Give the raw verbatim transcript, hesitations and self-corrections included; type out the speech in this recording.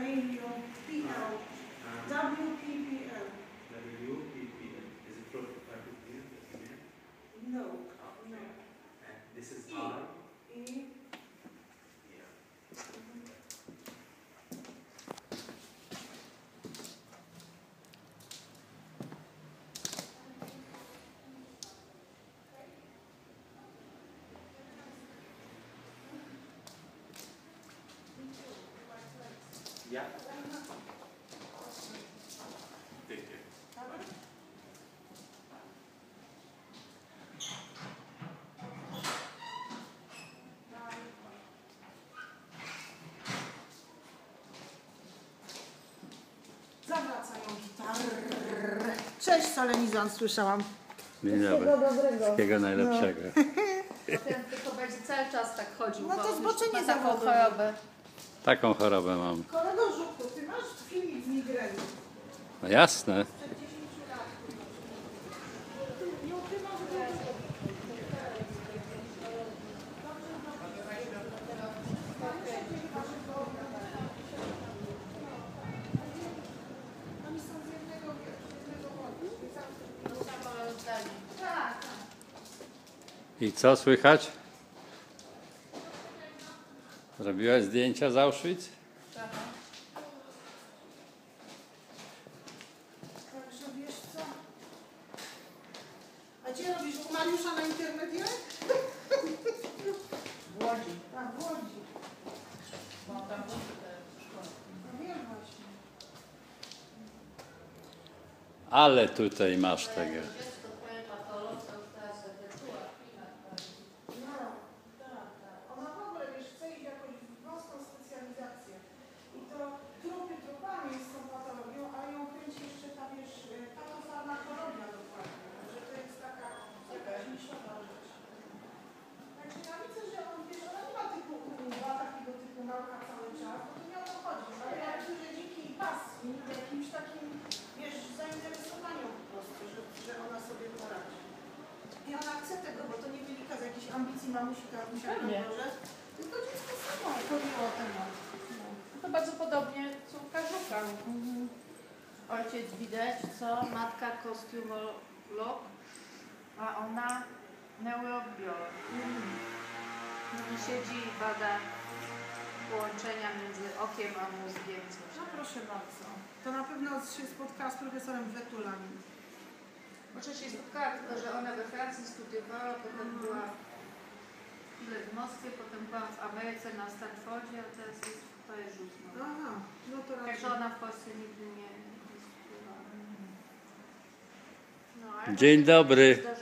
Emilio, P L. W P P L. W P P L. Is it for Wikipedia? No. Oh, No. and this is E. R. E. Yeah. Yeah. Thank you. Zawracają gitarę. Cześć, solenizant, słyszałam. Dzień dobry. Dobrego. Wszystkiego najlepszego. Ten tylko będzie cały czas tak chodził, No to bo już zboczenie ma taką zawodowe. chorobę. Taką chorobę mam. Kolego Żuku, ty masz filmik z migreny. No jasne. Przed dziesięciu lat. No ty masz dużo. Oni są z jednego, z jednego wodu. Tak, tak. I co słychać? Zrobiłaś zdjęcia z Auschwitz? Także wiesz co? A gdzie robisz u Mariusza na internecie? W Łodzi. A, w Łodzi. Bo on tam uczy te szkoły. No wiem właśnie. Ale tutaj masz tego. Dziecko twoje patolog, to już teraz będzie czuła. No, tak, tak. Ona w ogóle, wiesz, chce iść jakoś w wąską specjalizację. I to trupy trupami jest tą patologią, a ją kręci jeszcze ta, wiesz, patofarmakologia dokładnie. Że to jest taka jakaś niszowa rzecz. Także ja widzę, że on, wiesz, ona nie ma typu dwa takiego typu nauka cały czas, bo to nie o to chodzi. Ale ja widzę, że dzięki jej pasji, jakimś takim, wiesz, zainteresowaniu po prostu, że, że ona sobie poradzi. I ona chce tego, bo to nie wynika z jakiejś ambicji mamusi, Karusia, Pewnie. może, tylko dziecko samo podjęło temat. No. To bardzo podobnie córka Żuka. Ojciec widać, co? Matka kostiumolog, a ona neurobiolog. I siedzi i bada połączenia między okiem a mózgiem. Coś. No proszę bardzo. To na pewno się spotkała z profesorem Wetulanim. Może się spotkała, tylko że ona we Francji studiowała, potem była chwilę w Moskwie, potem była w Ameryce na Stanfordzie, a teraz jest w Paryżu znowu. Aha, no to raczej. Także ona w Polsce nigdy nie, nie studiowała. No, ale Dzień to się dobry. zdarzyło.